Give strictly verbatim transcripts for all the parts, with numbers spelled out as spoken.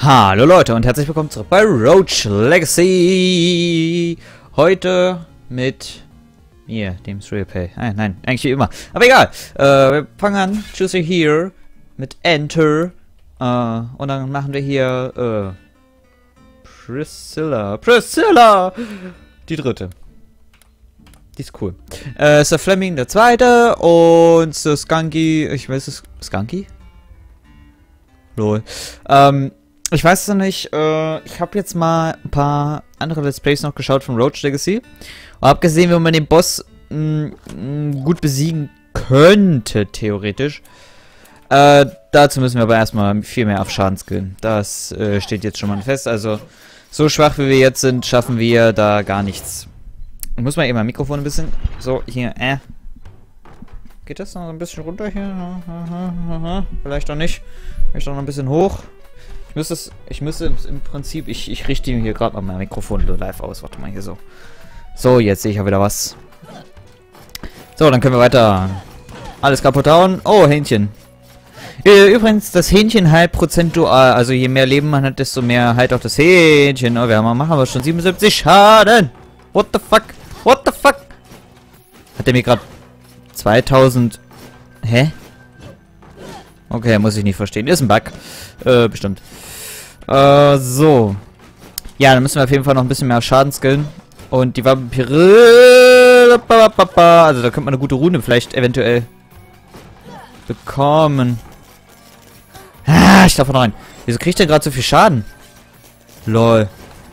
Hallo Leute und herzlich willkommen zurück bei Roach Legacy. Heute mit mir, dem Streampay. Ah, nein, eigentlich wie immer. Aber egal. Äh, wir fangen an. Choose here mit Enter. Äh, und dann machen wir hier äh, Priscilla. Priscilla! Die dritte. Die ist cool. Äh, Sir Fleming der zweite und Sir Skunky. Ich weiß es. Skunky? Lol. Ähm. Ich weiß es noch nicht, äh, ich habe jetzt mal ein paar andere Let's Plays noch geschaut von Roach Legacy und habe gesehen, wie man den Boss mh, mh, gut besiegen könnte, theoretisch. Äh, dazu müssen wir aber erstmal viel mehr auf Schaden skillen. Das äh, steht jetzt schon mal fest, also so schwach wie wir jetzt sind, schaffen wir da gar nichts. Ich muss mal eben mein Mikrofon ein bisschen, so, hier, äh. Geht das noch ein bisschen runter hier? Vielleicht auch nicht. Vielleicht auch noch ein bisschen hoch. Ich müsste, es, ich müsste im Prinzip, ich, ich richte hier gerade mal mein Mikrofon live aus. Warte mal hier so. So, jetzt sehe ich ja wieder was. So, dann können wir weiter. Alles kaputt hauen. Oh, Hähnchen. Übrigens, das Hähnchen heilt prozentual. Also je mehr Leben man hat, desto mehr heilt auch das Hähnchen. Oh, wir haben, machen aber schon siebenundsiebzig Schaden. What the fuck? What the fuck? Hat der mir gerade zweitausend... Hä? Okay, muss ich nicht verstehen. Ist ein Bug. Äh, bestimmt. Äh, so. Ja, dann müssen wir auf jeden Fall noch ein bisschen mehr Schaden skillen. Und die Vampire... Also da könnte man eine gute Rune vielleicht eventuell bekommen. Ah, ich darf noch rein. Wieso kriegt der gerade so viel Schaden? Lol.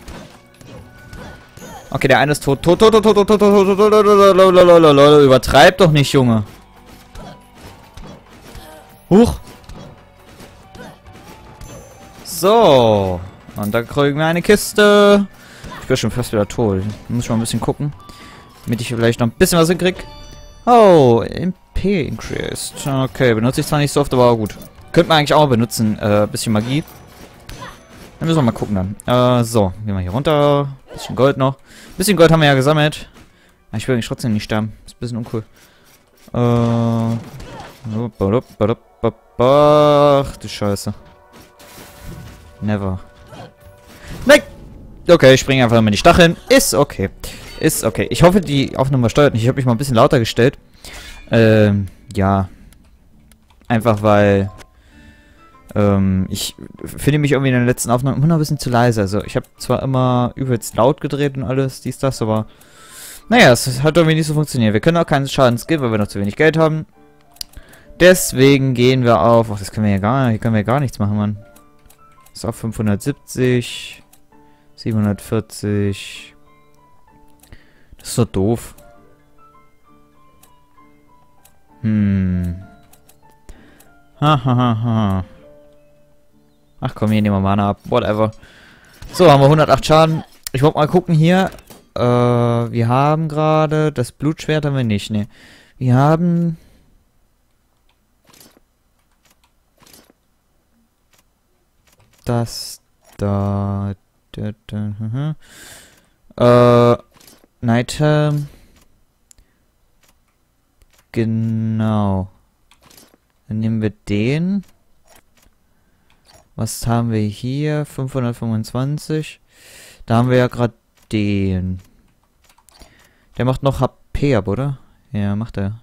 Okay, der eine ist tot. Tot, tot, tot, tot, tot, tot, tot, tot, tot, tot, übertreib doch nicht, Junge. Huch. So. Und da kriegen wir eine Kiste. Ich bin schon fast wieder tot. Muss ich mal ein bisschen gucken. Damit ich vielleicht noch ein bisschen was hinkriege. Oh, M P increased. Okay, benutze ich zwar nicht so oft, aber auch gut. Könnte man eigentlich auch benutzen. Äh, bisschen Magie. Dann müssen wir mal gucken dann. Äh, so. Gehen wir hier runter. Bisschen Gold noch. Bisschen Gold haben wir ja gesammelt. Ich will eigentlich trotzdem nicht sterben. Ist ein bisschen uncool. Äh. Ach, du Scheiße. Never. Nein! Okay, ich springe einfach mal in die Stacheln. Ist okay. Ist okay. Ich hoffe, die Aufnahme steuert nicht. Ich habe mich mal ein bisschen lauter gestellt. Ähm, ja. Einfach weil... Ähm, ich finde mich irgendwie in der letzten Aufnahme immer noch ein bisschen zu leise. Also, ich habe zwar immer übelst laut gedreht und alles, dies, das, aber... Naja, es hat irgendwie nicht so funktioniert. Wir können auch keinen Schaden skillen, weil wir noch zu wenig Geld haben. Deswegen gehen wir auf... Ach, das können wir ja gar nicht. Hier können wir ja gar nichts machen, Mann. Ist auf fünfhundertsiebzig. siebenhundertvierzig. Das ist so doof. Hm. Ha, ha, ha, ha. Ach komm, hier nehmen wir Mana ab. Whatever. So, haben wir hundertacht Schaden. Ich wollte mal gucken hier. Äh, wir haben gerade... Das Blutschwert haben wir nicht, ne. Wir haben... Das da, da, da uh, äh, Nighthelm. Genau. Dann nehmen wir den. Was haben wir hier? fünfhundertfünfundzwanzig. Da haben wir ja gerade den. Der macht noch H P ab, oder? Ja, macht er.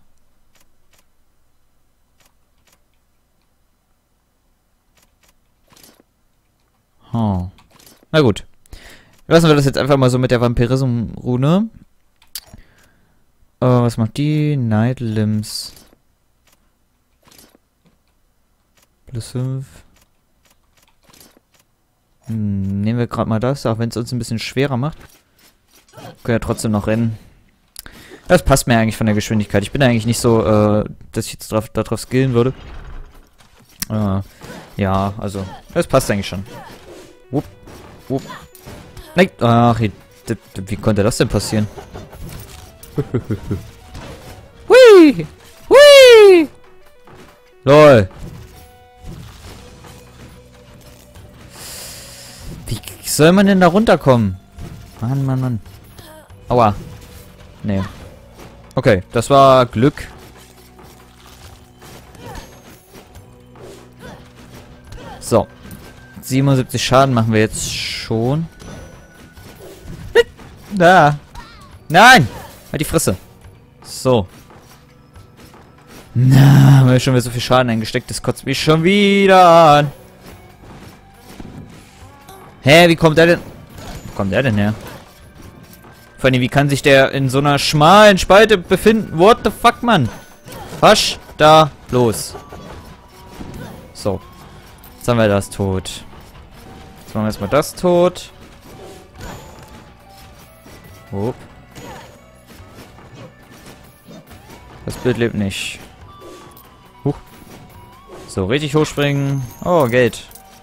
Oh. Na gut. Lassen wir das jetzt einfach mal so mit der Vampirism-Rune. Äh, was macht die? Night Limbs. Plus fünf. Hm, nehmen wir gerade mal das, auch wenn es uns ein bisschen schwerer macht. Können ja trotzdem noch rennen. Das passt mir eigentlich von der Geschwindigkeit. Ich bin eigentlich nicht so, äh, dass ich jetzt drauf, darauf skillen würde. Äh, ja, also, das passt eigentlich schon. Wupp, wupp. Nein! Ach, wie konnte das denn passieren? Hui! Hui! Lol. Wie soll man denn da runterkommen? Mann, Mann, Mann. Aua. Nee. Okay, das war Glück. So. siebenundsiebzig Schaden machen wir jetzt schon. Da. Nein! Halt die Fresse. So. Na, haben wir schon wieder so viel Schaden eingesteckt. Das kotzt mich schon wieder an. Hä, wie kommt der denn? Wo kommt der denn her? Vor allem, wie kann sich der in so einer schmalen Spalte befinden? What the fuck, Mann? Was da los? So. Jetzt haben wir das tot. Jetzt machen wir erstmal das tot. Upp. Das Bild lebt nicht. Huch. So, richtig hochspringen. Oh, Geld.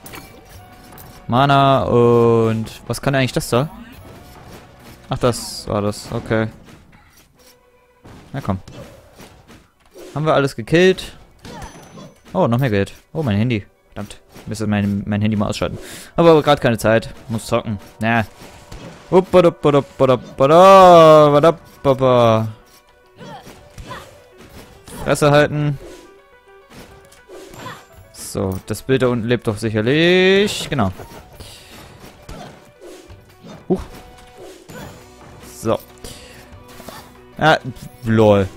Mana und... Was kann eigentlich das da? Ach, das war das. Okay. Na komm. Haben wir alles gekillt. Oh, noch mehr Geld. Oh, mein Handy. Verdammt. Ich müsste mein, mein Handy mal ausschalten. Aber gerade keine Zeit. Muss zocken. Na. Fresse halten. So, das Bild da unten lebt doch sicherlich. Genau. Huch. So. Ah, lol.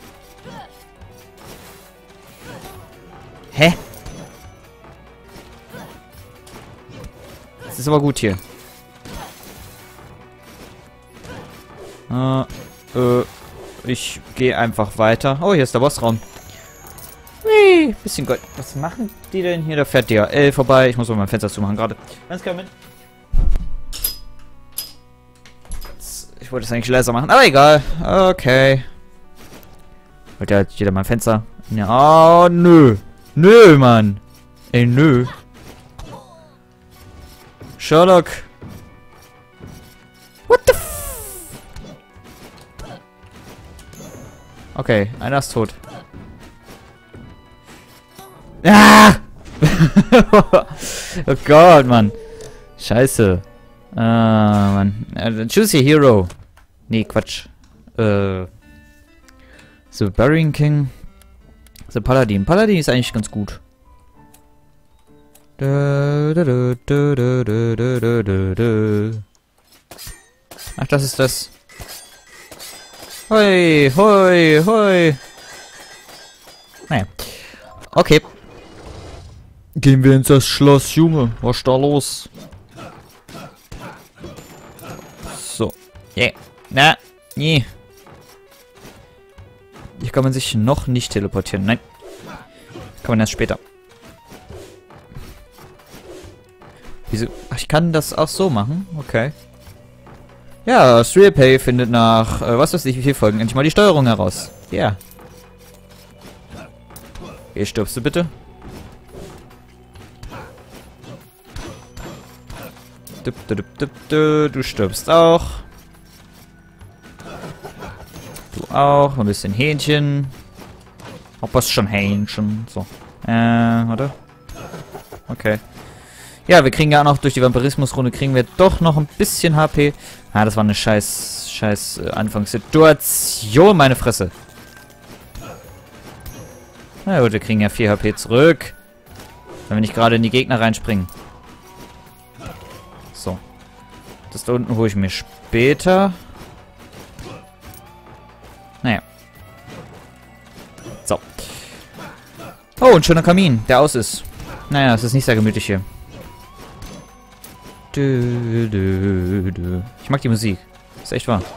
Hä? Das ist aber gut hier. Äh, äh, ich gehe einfach weiter. Oh, hier ist der Bossraum. Hui, bisschen Gold. Was machen die denn hier? Da fährt D H L vorbei. Ich muss mal mein Fenster zumachen gerade. Ganz klar mit. Ich wollte es eigentlich leiser machen, aber egal. Okay. Wollte ja jeder mein Fenster. Ja, oh, nö. Nö, Mann. Ey, nö. Sherlock. What the f... Okay, einer ist tot. Ah! Oh Gott, Mann. Scheiße. Ah, Mann. Uh, choose your hero. Nee, Quatsch. Äh... The Burying King. The Paladin. Paladin ist eigentlich ganz gut. Ach, das ist das. Hoi, hoi, hoi. Naja. Okay. Gehen wir ins das Schloss, Junge. Was ist da los? So. Yeah. Na, nee. Hier kann man sich noch nicht teleportieren. Nein. Kann man erst später. Wieso? Ach, ich kann das auch so machen? Okay. Ja, StreamPay findet nach, äh, was weiß ich, wie viele Folgen endlich mal die Steuerung heraus. Ja. Yeah. Okay, stirbst du bitte? Du stirbst auch. Du auch. Ein bisschen Hähnchen. Auch was schon Hähnchen. So. Äh, warte. Okay. Ja, wir kriegen ja auch noch durch die Vampirismusrunde kriegen wir doch noch ein bisschen H P. Ah, das war eine scheiß, scheiß äh, Anfangssituation, meine Fresse. Na gut, wir kriegen ja vier H P zurück. Wenn wir nicht gerade in die Gegner reinspringen. So. Das da unten hole ich mir später. Naja. So. Oh, ein schöner Kamin, der aus ist. Naja, es ist nicht sehr gemütlich hier. Du, du, du. Ich mag die Musik. Ist echt wahr.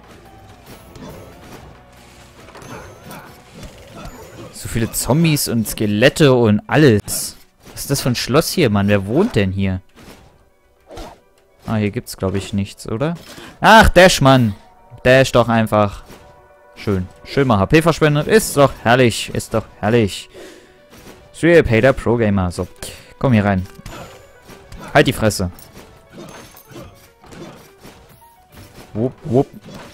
So viele Zombies und Skelette und alles. Was ist das für ein Schloss hier, Mann? Wer wohnt denn hier? Ah, hier gibt's, glaube ich, nichts, oder? Ach, Dash, Mann. Dash doch einfach. Schön. Schön mal H P verschwendet. Ist doch herrlich. Ist doch herrlich. StreamPay, der Pro-Gamer. So. Komm hier rein. Halt die Fresse. Wupp, wupp.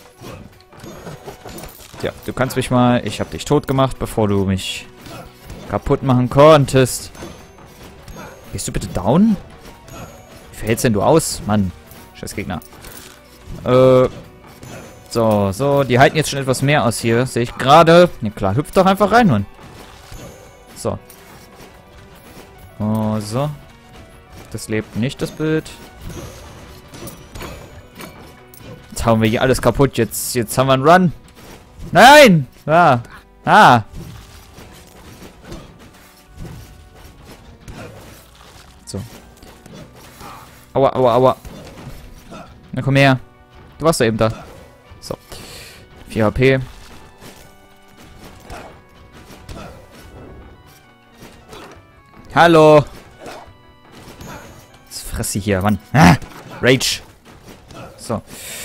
Ja, du kannst mich mal... Ich hab dich tot gemacht, bevor du mich kaputt machen konntest. Gehst du bitte down? Wie verhältst denn du aus? Mann. Scheiß Gegner. Äh... So, so. Die halten jetzt schon etwas mehr aus hier. Sehe ich gerade. Ja klar, hüpft doch einfach rein, Mann. So. Oh, so. Das lebt nicht, das Bild. Jetzt hauen wir hier alles kaputt. Jetzt, jetzt haben wir einen Run. Nein! Ah! Ah! So. Aua, aua, aua. Na komm her. Du warst doch eben da. So. vier H P. Hallo. Jetzt fress sie hier, Mann. Ah, Rage. So.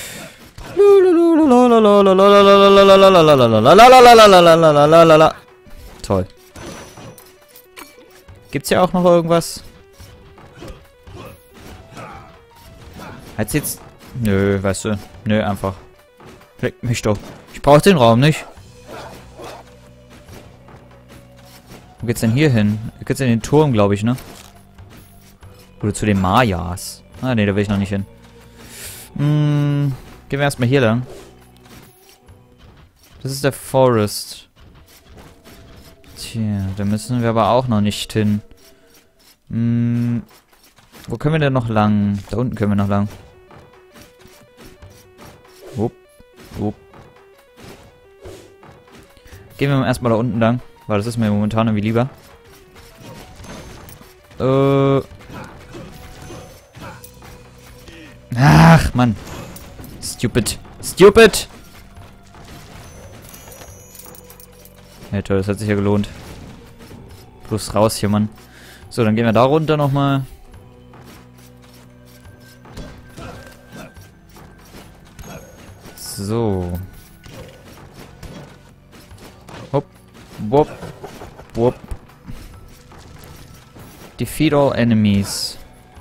Toll. Gibt's hier auch noch irgendwas? Hat's jetzt... Nö, weißt du. Nö, einfach. Leck mich doch. Ich brauch den Raum nicht. Wo geht's denn hier hin? Wo geht's in den Turm, glaube ich, ne? Oder zu den Mayas. Ah, ne, da will ich noch nicht hin. Hm, gehen wir erstmal hier lang. Das ist der Forest. Tja, da müssen wir aber auch noch nicht hin. Hm, wo können wir denn noch lang? Da unten können wir noch lang. Wupp, wupp. Gehen wir erstmal da unten lang, weil das ist mir momentan irgendwie lieber. Äh. Ach, Mann. Stupid. Stupid! Ja, toll, das hat sich ja gelohnt. Plus raus hier, Mann. So, dann gehen wir da runter nochmal. So. Hopp. Wupp. Wupp. Defeat all enemies.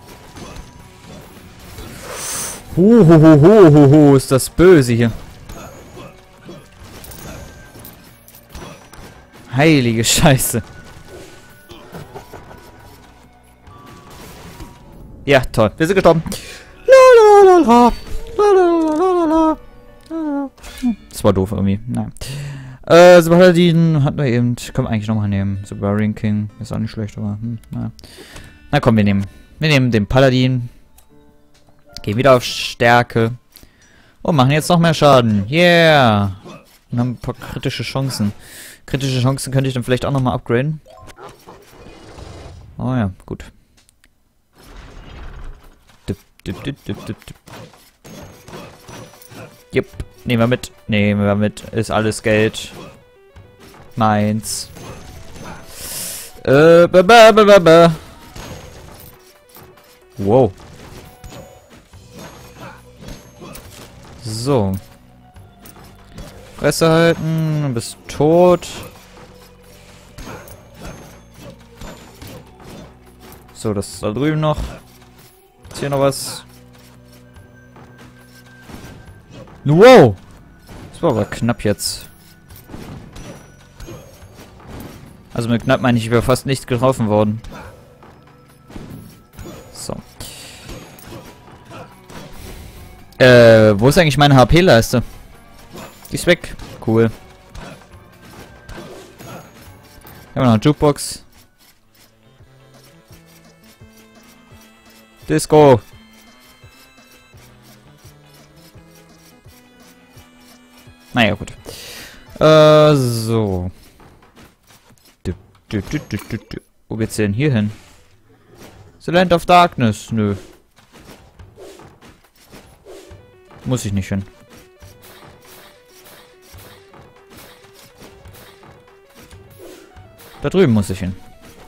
Ho, ho, ho, ho, ho, ho, ist das böse hier. Heilige Scheiße. Ja, toll. Wir sind gestorben. Das war doof irgendwie. Nein. Äh, Super Paladin hatten wir eben. Können wir eigentlich nochmal nehmen. Super Ring King. Ist auch nicht schlecht, aber. Hm, na. na komm, wir nehmen. Wir nehmen den Paladin. Gehen wieder auf Stärke. Und machen jetzt noch mehr Schaden. Yeah. Und haben ein paar kritische Chancen. Kritische Chancen könnte ich dann vielleicht auch nochmal upgraden. Oh ja, gut. Dip, dip, dip, dip, dip, dip. Jupp. Nehmen wir mit. Nehmen wir mit. Ist alles Geld. Meins. Äh, ba, ba, ba, ba, ba. Wow. So. Fresse halten. Du bist tot. So, das ist da drüben noch. Ist hier noch was? Wow! Das war aber knapp jetzt. Also mit knapp meine ich, ich wäre fast nicht getroffen worden. So. Äh, wo ist eigentlich meine H P-Leiste? Die ist weg. Cool. Haben wir noch eine Jukebox. Disco. Naja, gut. Äh, so. Du, du, du, du, du, du. Wo geht's denn hier hin? The Land of Darkness. Nö. Muss ich nicht hin. Da drüben muss ich hin.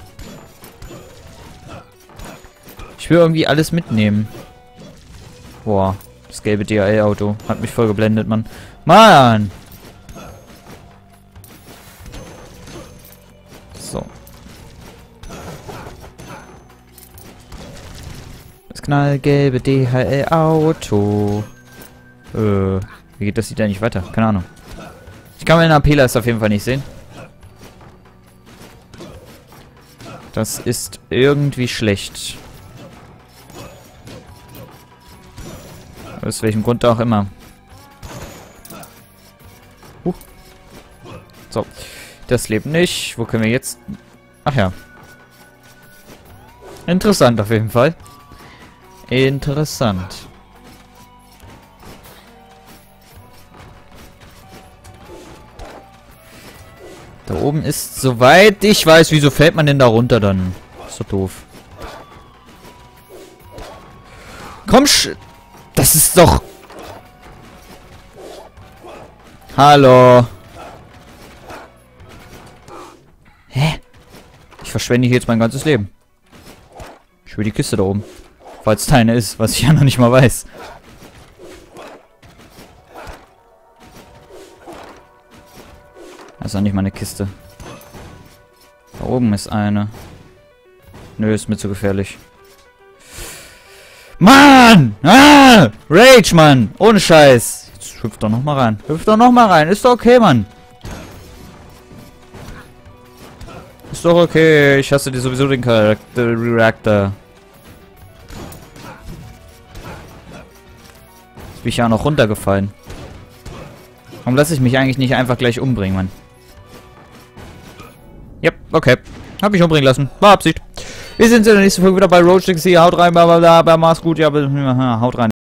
Ich will irgendwie alles mitnehmen. Boah, das gelbe D H L-Auto hat mich voll geblendet, Mann. Mann! So. Das knallgelbe D H L-Auto. Äh, wie geht das? Sieht ja nicht weiter. Keine Ahnung. Ich kann meine A P-Leiste auf jeden Fall nicht sehen. Das ist irgendwie schlecht. Aus welchem Grund auch immer. Uh. So. Das lebt nicht. Wo können wir jetzt... Ach ja. Interessant auf jeden Fall. Interessant. Da oben ist, soweit ich weiß, wieso fällt man denn da runter dann? Ist doch doof. Komm, sch... Das ist doch... Hallo. Hä? Ich verschwende hier jetzt mein ganzes Leben. Ich will die Kiste da oben. Falls es eine ist, was ich ja noch nicht mal weiß. Das ist auch nicht mal eine Kiste. Da oben ist eine. Nö, ist mir zu gefährlich. Mann! Ah! Rage, Mann! Ohne Scheiß! Jetzt hüpft doch noch mal rein. Hüpft doch noch mal rein. Ist doch okay, Mann. Ist doch okay. Ich hasse dir sowieso den Charakter. Reactor. Jetzt bin ich ja auch noch runtergefallen. Warum lasse ich mich eigentlich nicht einfach gleich umbringen, Mann? Yep, okay. Hab mich umbringen lassen. War Absicht. Wir sind in der nächsten Folge wieder bei Roach Legacy. Haut rein, bla bla bla. Mach's gut, ja, haut rein.